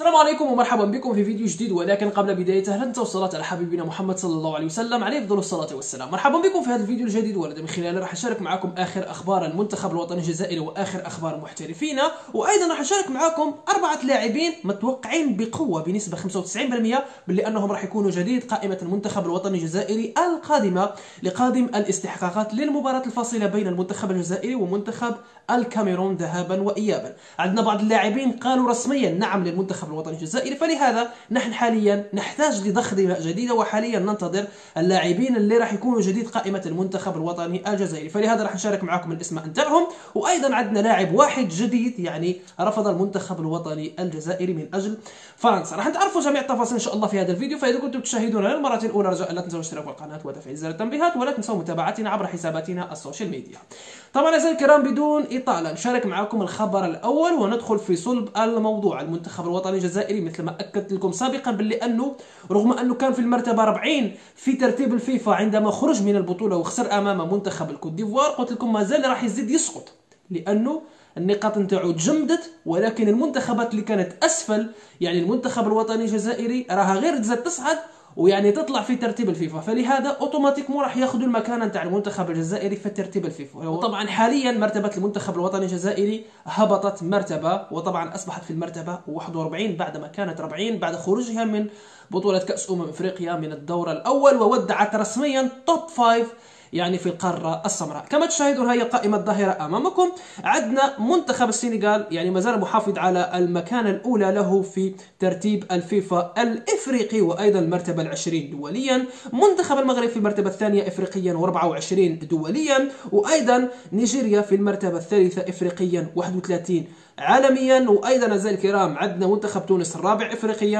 السلام عليكم ومرحبا بكم في فيديو جديد، ولكن قبل بدايته لن توصلت على حبيبنا محمد صلى الله عليه وسلم عليه افضل الصلاه والسلام. مرحبا بكم في هذا الفيديو الجديد، والذي من خلاله راح اشارك معكم اخر اخبار المنتخب الوطني الجزائري واخر اخبار محترفين، وايضا راح اشارك معكم 4 لاعبين متوقعين بقوه بنسبه 95% باللي انهم راح يكونوا جديد قائمه المنتخب الوطني الجزائري القادمه لقادم الاستحقاقات للمباراه الفاصله بين المنتخب الجزائري ومنتخب الكاميرون ذهابا وايابا. عندنا بعض اللاعبين قالوا رسميا نعم للمنتخب الوطني الجزائري، فلهذا نحن حاليا نحتاج لضخ دماء جديده، وحاليا ننتظر اللاعبين اللي راح يكونوا جديد قائمه المنتخب الوطني الجزائري، فلهذا راح نشارك معكم الاسماء نتاعهم. وايضا عندنا لاعب واحد جديد يعني رفض المنتخب الوطني الجزائري من اجل فرنسا. راح تعرفوا جميع التفاصيل ان شاء الله في هذا الفيديو، فاذا كنتم تشاهدون للمره الاولى رجاء لا تنسوا الاشتراك في القناه وتفعيل زر التنبيهات، ولا تنسوا متابعتنا عبر حساباتنا السوشيال ميديا. طبعا اعزائي الكرام بدون اطاله نشارك معكم الخبر الاول وندخل في صلب الموضوع. المنتخب الوطني الجزائري مثل ما اكدت لكم سابقا باللي انه رغم انه كان في المرتبه 40 في ترتيب الفيفا عندما خرج من البطوله وخسر امام منتخب الكوت ديفوار، قلت لكم ما زال راح يزيد يسقط لانه النقاط نتاعو تجمدت، ولكن المنتخبات اللي كانت اسفل يعني المنتخب الوطني الجزائري راها غير تزاد تصعد ويعني تطلع في ترتيب الفيفا، فلهذا اوتوماتيكمون راح ياخذوا المكانه نتاع المنتخب الجزائري في ترتيب الفيفا. وطبعا حاليا مرتبه المنتخب الوطني الجزائري هبطت مرتبه، وطبعا اصبحت في المرتبه 41 بعدما كانت 40 بعد خروجها من بطوله كاس افريقيا من الدور الاول، وودعت رسميا توب 5 يعني في القارة السمراء. كما تشاهدون هي القائمة الظاهرة أمامكم. عندنا منتخب السنغال يعني ما زال محافظ على المكانة الأولى له في ترتيب الفيفا الإفريقي، وأيضا المرتبة 20 دوليا. منتخب المغرب في المرتبة الثانية إفريقيا و24 دوليا، وأيضا نيجيريا في المرتبة الثالثة إفريقيا 31 عالميا. وايضا اعزائي الكرام عندنا منتخب تونس الرابع افريقيا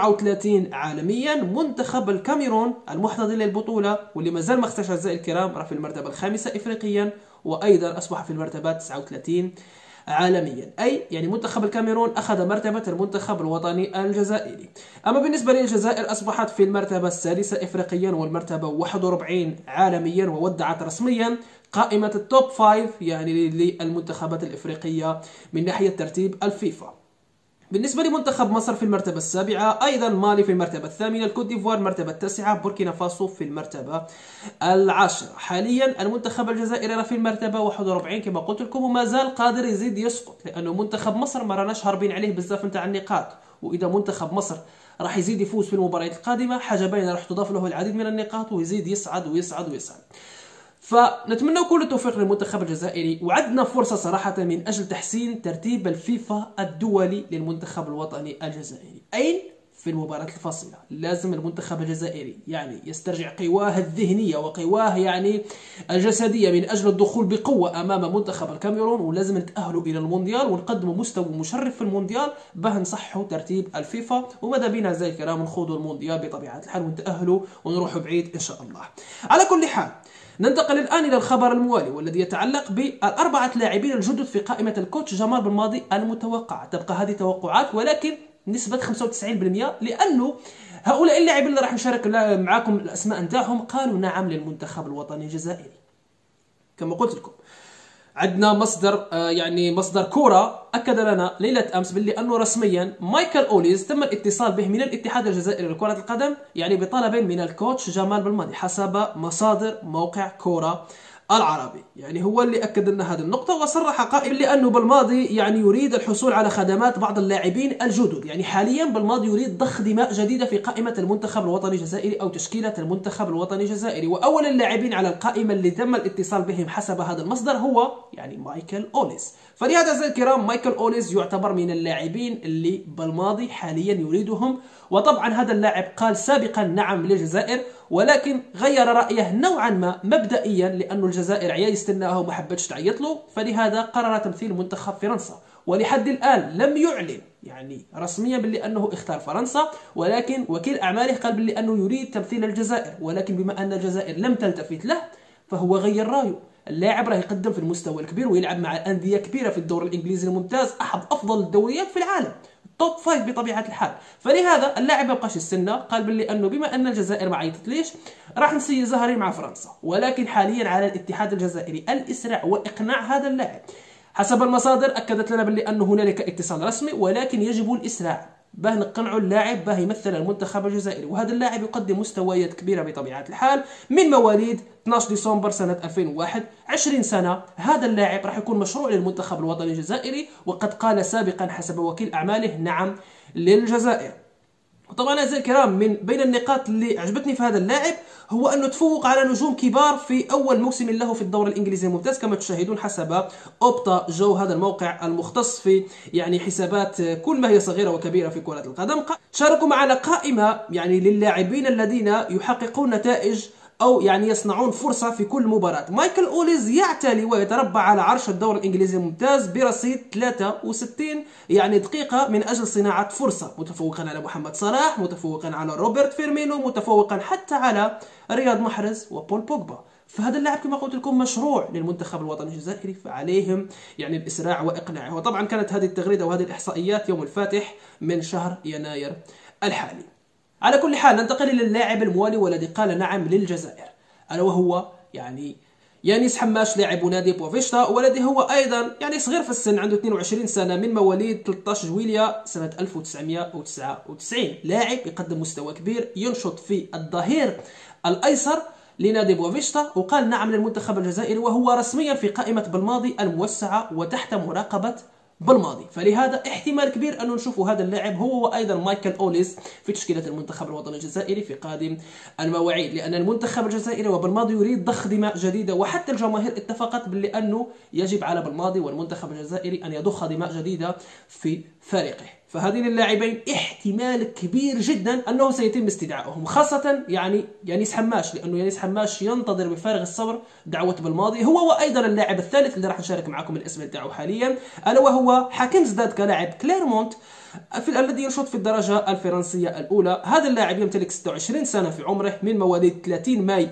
و34 عالميا. منتخب الكاميرون المحتضن للبطوله واللي ما زال ما اختارش اعزائي الكرام راه في المرتبه الخامسه افريقيا، وايضا اصبح في المرتبه 39 عالميا، اي يعني منتخب الكاميرون اخذ مرتبه المنتخب الوطني الجزائري. اما بالنسبه للجزائر اصبحت في المرتبه السادسه افريقيا والمرتبه 41 عالميا، وودعت رسميا قائمه التوب 5 يعني للمنتخبات الافريقيه من ناحيه ترتيب الفيفا. بالنسبة لمنتخب مصر في المرتبة السابعة، أيضا مالي في المرتبة الثامنة، الكوت ديفوار المرتبة التاسعة، بوركينا فاسو في المرتبة العاشرة. حاليا المنتخب الجزائري في المرتبة 41 كما قلت لكم، وما زال قادر يزيد يسقط، لأنه منتخب مصر ما راناش هاربين عليه بزاف نتاع النقاط، وإذا منتخب مصر راح يزيد يفوز في المباريات القادمة حاجة باينة راح تضاف له العديد من النقاط ويزيد يصعد ويصعد ويصعد. فنتمنى كل التوفيق للمنتخب الجزائري، وعندنا فرصة صراحة من أجل تحسين ترتيب الفيفا الدولي للمنتخب الوطني الجزائري. أين؟ في المباراة الفاصلة لازم المنتخب الجزائري يعني يسترجع قواه الذهنية وقواه يعني الجسدية من أجل الدخول بقوة أمام منتخب الكاميرون، ولازم نتأهلوا إلى المونديال ونقدموا مستوى مشرف في المونديال باه نصحوا ترتيب الفيفا، وماذا بينا زي الكرام نخوضوا المونديال بطبيعة الحال ونتأهلوا ونروحوا بعيد إن شاء الله. على كل حال ننتقل الآن إلى الخبر الموالي والذي يتعلق بالأربعة لاعبين الجدد في قائمة الكوتش جمال بلماضي المتوقعة. تبقى هذه توقعات ولكن نسبة 95%، لأنه هؤلاء اللاعبين اللي راح نشارك معاكم الأسماء نتاعهم قالوا نعم للمنتخب الوطني الجزائري. كما قلت لكم عندنا مصدر كورة أكد لنا ليلة أمس باللي أنه رسميا مايكل أوليز تم الاتصال به من الاتحاد الجزائري لكرة القدم يعني بطلب من الكوتش جمال بلماضي حسب مصادر موقع كورة العربي. يعني هو اللي أكد لنا هذه النقطة، وصرح قائل لأنه بلماضي يعني يريد الحصول على خدمات بعض اللاعبين الجدد. يعني حاليا بلماضي يريد ضخ دماء جديدة في قائمة المنتخب الوطني الجزائري أو تشكيلة المنتخب الوطني الجزائري، وأول اللاعبين على القائمة اللي تم الاتصال بهم حسب هذا المصدر هو يعني مايكل أوليز. فلهذا أعزائي الكرام مايكل أوليز يعتبر من اللاعبين اللي بلماضي حاليا يريدهم، وطبعا هذا اللاعب قال سابقا نعم للجزائر ولكن غير رأيه نوعا ما مبدئيا لأن الجزائر عيال يستناه وما حبتش تعيط له، فلهذا قرر تمثيل منتخب فرنسا. ولحد الآن لم يعلن يعني رسميا باللي أنه اختار فرنسا، ولكن وكيل أعماله قال باللي أنه يريد تمثيل الجزائر، ولكن بما أن الجزائر لم تلتفت له فهو غير رأيه. اللاعب راه يقدم في المستوى الكبير ويلعب مع أندية كبيرة في الدوري الإنجليزي الممتاز، أحد أفضل الدوريات في العالم، توب 5 بطبيعة الحال. فلهذا اللاعب ما بقاش يستنى، قال باللي انه بما ان الجزائر ما عيطتليش راح نسيي زهري مع فرنسا، ولكن حاليا على الاتحاد الجزائري الاسراع واقناع هذا اللاعب. حسب المصادر اكدت لنا باللي انه هنالك اتصال رسمي ولكن يجب الاسراع، باه نقنعوا اللاعب باه يمثل المنتخب الجزائري. وهذا اللاعب يقدم مستويات كبيرة بطبيعة الحال، من مواليد 12 ديسمبر سنة 2001، 20 سنة. هذا اللاعب راح يكون مشروع للمنتخب الوطني الجزائري، وقد قال سابقا حسب وكيل أعماله نعم للجزائر. طبعا اعزائي الكرام، من بين النقاط اللي عجبتني في هذا اللاعب هو انه تفوق على نجوم كبار في اول موسم له في الدوري الانجليزي الممتاز كما تشاهدون حسب اوبتا جو، هذا الموقع المختص في حسابات كل ما هي صغيره وكبيره في كره القدم. شاركوا معنا قائمه للاعبين الذين يحققون نتائج أو يصنعون فرصة في كل مباراة. مايكل أوليز يعتلي ويتربع على عرش الدوري الإنجليزي الممتاز برصيد 63 دقيقة من أجل صناعة فرصة، متفوقا على محمد صلاح، متفوقا على روبرت فيرمينو، متفوقا حتى على رياض محرز وبول بوجبا. فهذا اللاعب كما قلت لكم مشروع للمنتخب الوطني الجزائري، فعليهم الإسراع وإقناعه. وطبعا كانت هذه التغريدة وهذه الإحصائيات يوم الفاتح من شهر يناير الحالي. على كل حال ننتقل إلى اللاعب الموالي والذي قال نعم للجزائر، ألا وهو يانيس حماش لاعب نادي بوفيشتا، والذي هو أيضا صغير في السن، عنده 22 سنة، من مواليد 13 جويلية سنة 1999. لاعب يقدم مستوى كبير، ينشط في الظهير الأيسر لنادي بوفيشتا، وقال نعم للمنتخب الجزائري، وهو رسميا في قائمة بالماضي الموسعة وتحت مراقبة بالماضي. فلهذا احتمال كبير أن نشوف هذا اللاعب هو وأيضا مايكل أوليز في تشكيلة المنتخب الوطني الجزائري في قادم المواعيد، لأن المنتخب الجزائري وبالماضي يريد ضخ دماء جديدة، وحتى الجماهير اتفقت بأنه يجب على بالماضي والمنتخب الجزائري أن يضخ دماء جديدة في فريقه. فهذين اللاعبين احتمال كبير جدا أنه سيتم استدعائهم، خاصة يانيس حماش، لأنه يانيس حماش ينتظر بفارغ الصبر دعوة بالماضي، هو وأيضا اللاعب الثالث اللي راح نشارك معكم الاسم بتاعه حاليا، ألا وهو حكيم زداد كلاعب كليرمونت الذي ينشط في الدرجة الفرنسية الأولى. هذا اللاعب يمتلك 26 سنة في عمره، من مواليد 30 ماي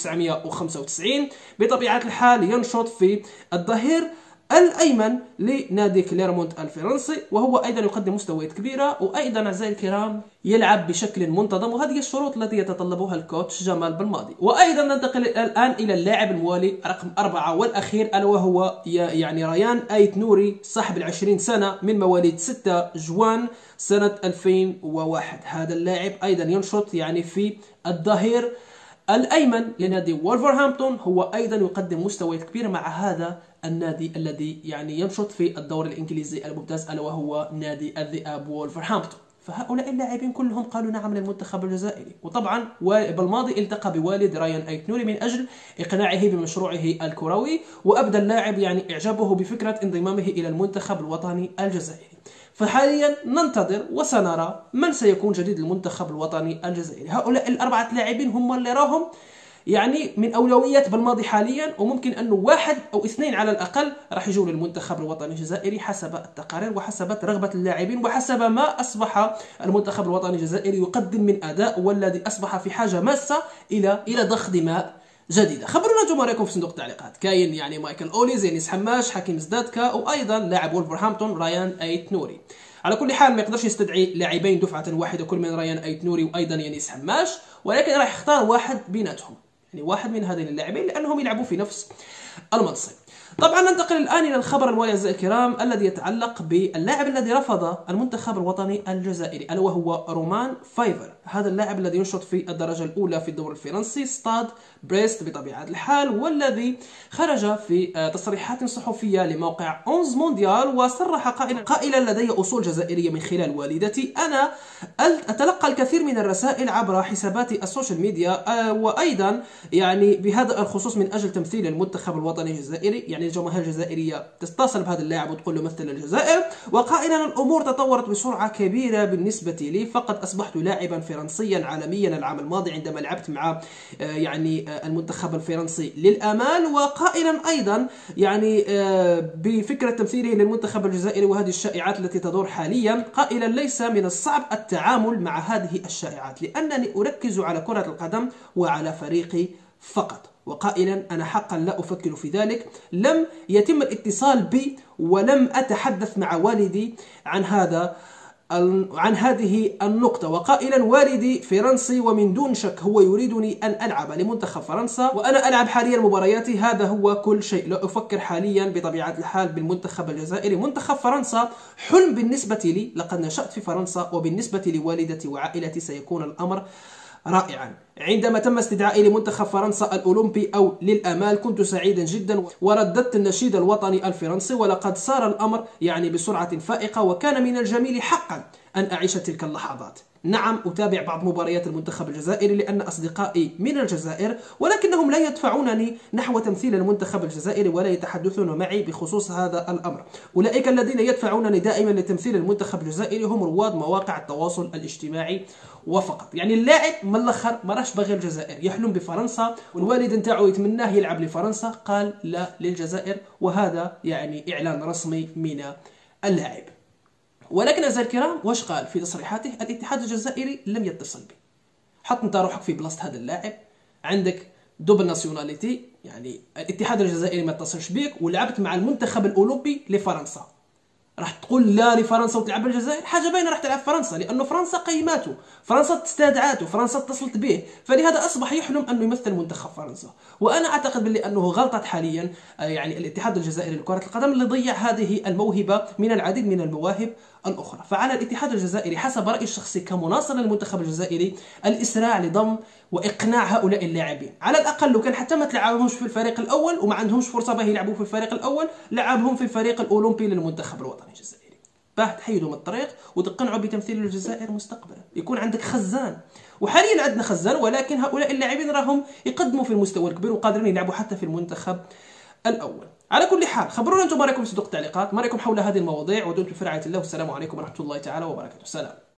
1995. بطبيعة الحال ينشط في الظهير الأيمن لنادي كليرمونت الفرنسي، وهو أيضا يقدم مستويات كبيرة، وأيضا أعزائي الكرام يلعب بشكل منتظم، وهذه الشروط التي يتطلبها الكوتش جمال بالماضي. وأيضا ننتقل الآن إلى اللاعب الموالي رقم 4 والأخير، ألا وهو ريان أيت نوري صاحب 20 سنة، من مواليد 6 جوان سنة 2001. هذا اللاعب أيضا ينشط في الظهير الأيمن لنادي وولفرهامبتون، هو أيضا يقدم مستويات كبيرة مع هذا النادي الذي ينشط في الدوري الإنجليزي الممتاز، ألا وهو نادي الذئاب وولفرهامبتون. فهؤلاء اللاعبين كلهم قالوا نعم للمنتخب الجزائري. وطبعا بالماضي التقى بوالد ريان أيت نوري من أجل إقناعه بمشروعه الكروي، وأبدى اللاعب إعجابه بفكرة انضمامه إلى المنتخب الوطني الجزائري. فحاليا ننتظر وسنرى من سيكون جديد المنتخب الوطني الجزائري. هؤلاء الأربعة لاعبين هم اللي راهم من أولويات بالماضي حاليا، وممكن أنه 1 أو 2 على الأقل راح يجوا للمنتخب الوطني الجزائري حسب التقارير وحسب رغبة اللاعبين وحسب ما أصبح المنتخب الوطني الجزائري يقدم من أداء، والذي أصبح في حاجة ماسة إلى ضخ دماء جديدة. خبرونا انتم رايكم في صندوق التعليقات. كاين مايكل أوليز، يانيس حماش، حكيم زدادكا، وأيضا لاعب وولفرهامبتون ريان أيت نوري. على كل حال ما يقدرش يستدعي لاعبين دفعة واحدة كل من ريان أيت نوري وأيضا يانيس حماش، ولكن راح يختار واحد بيناتهم، واحد من هذين اللاعبين لأنهم يلعبوا في نفس المنصب. طبعا ننتقل الآن إلى الخبر الموالي أعزائي الكرام الذي يتعلق باللاعب الذي رفض المنتخب الوطني الجزائري، ألا وهو رومان فايفر. هذا اللاعب الذي ينشط في الدرجة الأولى في الدوري الفرنسي ستاد بريست بطبيعة الحال، والذي خرج في تصريحات صحفية لموقع 11 مونديال وصرح قائلا لدي أصول جزائرية من خلال والدتي، أنا أتلقى الكثير من الرسائل عبر حسابات السوشيال ميديا، وأيضا بهذا الخصوص من أجل تمثيل المنتخب الوطني الجزائري. الجماهير الجزائرية تتصل بهذا اللاعب وتقول له مثل الجزائر، وقائلا الأمور تطورت بسرعة كبيرة بالنسبة لي، فقد أصبحت لاعبا فرنسيا عالميا العام الماضي عندما لعبت مع المنتخب الفرنسي للآمال، وقائلا أيضا بفكرة تمثيله للمنتخب الجزائري وهذه الشائعات التي تدور حاليا، قائلا ليس من الصعب التعامل مع هذه الشائعات لأنني أركز على كرة القدم وعلى فريقي فقط، وقائلا أنا حقا لا أفكر في ذلك، لم يتم الاتصال بي ولم أتحدث مع والدي عن هذا عن هذه النقطة وقائلا: والدي فرنسي ومن دون شك هو يريدني أن ألعب لمنتخب فرنسا، وأنا ألعب حاليا مبارياتي، هذا هو كل شيء. لا أفكر حاليا بطبيعة الحال بالمنتخب الجزائري. منتخب فرنسا حلم بالنسبة لي، لقد نشأت في فرنسا، وبالنسبة لوالدتي وعائلتي سيكون الأمر رائعا. عندما تم استدعائي لمنتخب فرنسا الأولمبي أو للآمال كنت سعيدا جدا، ورددت النشيد الوطني الفرنسي، ولقد سار الأمر بسرعة فائقة، وكان من الجميل حقا أن أعيش تلك اللحظات. نعم، أتابع بعض مباريات المنتخب الجزائري لأن أصدقائي من الجزائر، ولكنهم لا يدفعونني نحو تمثيل المنتخب الجزائري ولا يتحدثون معي بخصوص هذا الأمر. أولئك الذين يدفعونني دائما لتمثيل المنتخب الجزائري هم رواد مواقع التواصل الاجتماعي وفقط. اللاعب من الأخر ما راش باغي الجزائر، يحلم بفرنسا، والوالد نتاعو يتمناه يلعب لفرنسا، قال لا للجزائر، وهذا إعلان رسمي من اللاعب. ولكن أعزائي الكرام، واش قال في تصريحاته؟ الاتحاد الجزائري لم يتصل بي. حط انت روحك في بلاصة هذا اللاعب، عندك دوبل ناسيوناليتي، الاتحاد الجزائري ما اتصلش بيك ولعبت مع المنتخب الأولمبي لفرنسا، راح تقول لا لفرنسا وتلعب الجزائر؟ حاجه باينه راح تلعب فرنسا، لانه فرنسا قيماته، فرنسا استدعاته، فرنسا اتصلت به، فلهذا اصبح يحلم انه يمثل منتخب فرنسا. وانا اعتقد باللي انه غلطت حاليا الاتحاد الجزائري لكره القدم اللي ضيع هذه الموهبه من العديد من المواهب الاخرى. فعلى الاتحاد الجزائري حسب رايي الشخصي كمناصر للمنتخب الجزائري الاسراع لضم واقناع هؤلاء اللاعبين. على الاقل لو كان حتى ما تلعبهمش في الفريق الاول وما عندهمش فرصه باه يلعبوا في الفريق الاول، لعبهم في الفريق الاولمبي للمنتخب الوطني الجزائري، باه تحيدوا من الطريق وتقنعوا بتمثيل الجزائر مستقبلا، يكون عندك خزان. وحاليا عندنا خزان، ولكن هؤلاء اللاعبين راهم يقدموا في المستوى الكبير وقادرين يلعبوا حتى في المنتخب الاول. على كل حال، خبرونا انتم ما رايكم في صندوق التعليقات، ما رايكم حول هذه المواضيع، ودمتم في رعايه الله، والسلام عليكم ورحمه الله تعالى وبركاته. سلام.